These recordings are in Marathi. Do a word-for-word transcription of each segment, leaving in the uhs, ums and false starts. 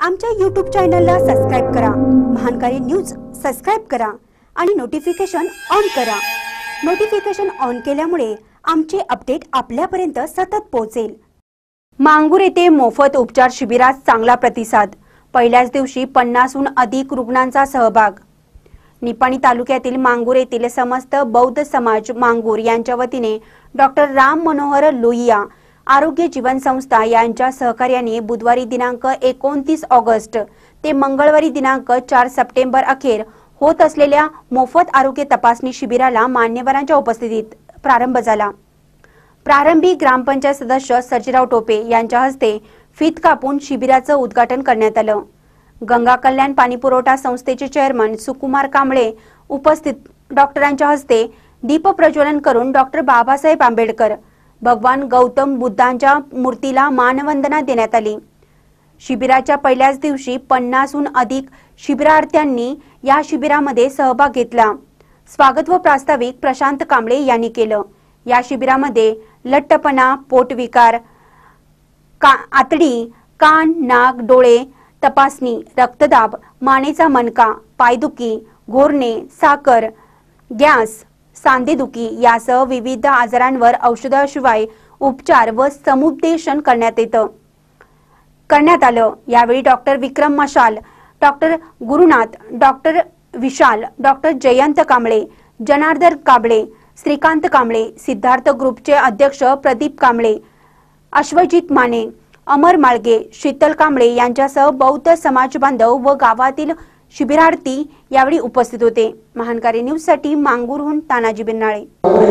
आमच्या यूट्यूब चॅनलला सबस्क्राइब करा, महानकारी न्यूज सबस्क्राइब करा आणि नोटिफिकेशन ऑन करा। नोटिफिकेशन ऑन केल्यामुळे आमचे अपडेट आपल्यापर्यंत सतत पोहोचेल। मांगूर येथे मोफत उपचार शिबिरात चांगला प्रतिसाद, पहिल्याच दिवशी पन्नासहून अधिक रुग्णांचा सहभाग। निपाणी तालुक्यातील मांगूर येथील समस्त बौद्ध समाज मांगूर यांच्या वतीने डॉक्टर राम मनोहर लोहिया आरोग्य जीवन संस्था यांच्या सहकार्याने बुधवारी दिनांक एकोणतीस ऑगस्ट ते मंगळवारी दिनांक चार सप्टेंबर अखेर होत असलेल्या मोफत आरोग्य तपासणी शिबिराला मान्यवरांच्या उपस्थितीत प्रारंभ झाला। प्रारंभी ग्रामपंचायत सदस्य सर्जीराव टोपे यांच्या हस्ते फीत कापून शिबिराचं उद्घाटन करण्यात आलं। गंगा कल्याण पाणीपुरवठा संस्थेचे चेअरमन सुकुमार कांबळे उपस्थित डॉक्टरांच्या हस्ते दीप प्रज्वलन करून डॉक्टर बाबासाहेब आंबेडकर भगवान गौतम बुद्धांच्या मूर्तीला मानवंदना देण्यात आली। शिबिराच्या पहिल्याच दिवशी पन्नासहून अधिक शिबिरार्थ्यांनी या शिबिरामध्ये सहभाग घेतला। स्वागत व प्रास्ताविक प्रशांत कांबळे यांनी केलं। या शिबिरामध्ये लठ्ठपणा, पोटविकार, का आतडी, कान, नाक, डोळे तपासणी, रक्तदाब, मानेचा मणका, पायदुखी, घोरणे, साखर, गॅस, सांधेदुखी यासह विविध आजारांवर औषधाशिवाय उपचार व समुपदेशन करण्यात येतं करण्यात आलं। यावेळी doctor Vikram Mashal, doctor Gurunath, doctor Vishal, doctor Jayant Kamble, Janardan Kamble, Shrikant Kamble, Siddharth ग्रुपचे अध्यक्ष प्रदीप कांबळे, अश्वजित माने, अमर माळगे, शीतल कांबळे यांच्यासह बौद्ध समाज बांधव व गावातील शिबिरार्थी यावेळी उपस्थित होते। महानकारी न्यूज साठी मांगूरहून तानाजी बिन्नाळे।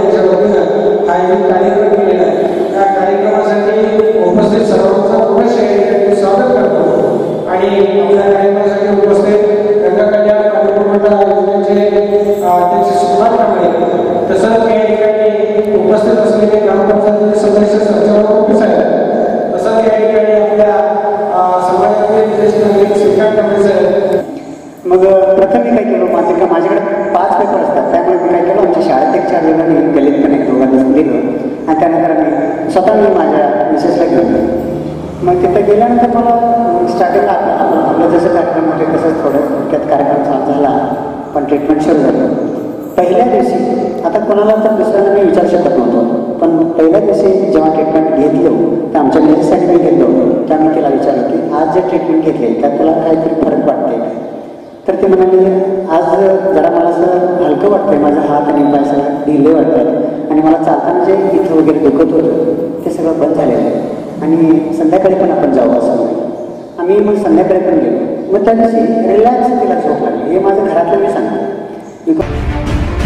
मग प्रथम मी काय केलं, माझे का माझ्याकडे पाच पेपर असतात, त्यामुळे मी काय केलं आमच्या शाळेत एक चार जणांनी गलित पण एक दोघांना दिलं आणि त्यानंतर मी स्वतः मी माझ्या मिसेसला घेऊन गेलो। मग तिथं गेल्यानंतर मला स्टार्टिंगला आपलं आपलं जसं कार्यक्रम होते तसंच थोडं त्यात कार्यक्रम चालू झाला, पण ट्रीटमेंट सुरू झालं। पहिल्या दिवशी आता कोणाला तर दुसऱ्यांना मी विचारू शकत नव्हतो, पण पहिल्या दिवशी जेव्हा ट्रीटमेंट घेतलो तर आमच्या मिसेससाठी मी घेतलो, तेव्हा मी तिला विचारलं की आज जे ट्रीटमेंट घेतले त्यात तुला काहीतरी फरक वाटते? तर ते म्हणाले आज जरा मला असं हलकं वाटतंय, माझा हात आणि पाय सगळं ढिले वाटतात आणि मला चालताना जे इथं वगैरे दुखत होतं ते सगळं बंद झालेलं आहे आणि संध्याकाळी पण आपण जाऊ असं आम्ही मग संध्याकाळी पण गेलो। मग त्या दिवशी रिलॅक्स तिला झोप लागली, हे माझं घरातलं मी सांगतो।